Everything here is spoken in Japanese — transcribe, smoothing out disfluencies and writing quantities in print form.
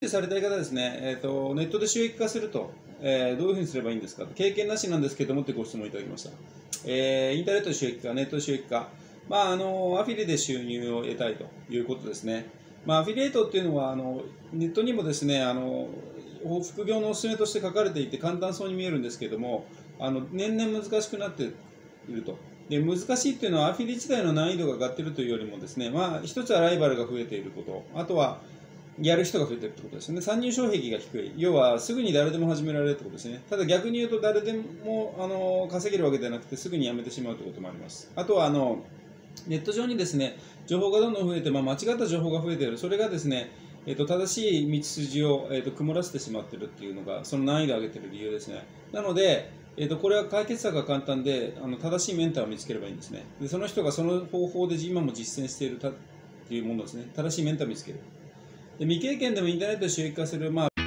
プされたい方ですね、ネットで収益化すると、どういうふうにすればいいんですかと、経験なしなんですけどもってご質問いただきました。インターネットで収益化、ネットで収益化、アフィリで収入を得たいということですね。アフィリエイトっていうのはネットにもですね副業のおすすめとして書かれていて簡単そうに見えるんですけれども、年々難しくなっていると。で難しいっていうのはアフィリ自体の難易度が上がっているというよりもですね、一つはライバルが増えていること、あとはやる人が増えているということですね。参入障壁が低い、要はすぐに誰でも始められるということですね。ただ逆に言うと誰でも稼げるわけではなくてすぐに辞めてしまうということもあります。あとはネット上にですね情報がどんどん増えて、間違った情報が増えている、それがですね正しい道筋を曇らせてしまっているというのがその難易度を上げている理由ですね。なのでこれは解決策が簡単で正しいメンターを見つければいいんですね。でその人がその方法で今も実践しているというものですね。正しいメンターを見つける。で未経験でもインターネットで収益化する、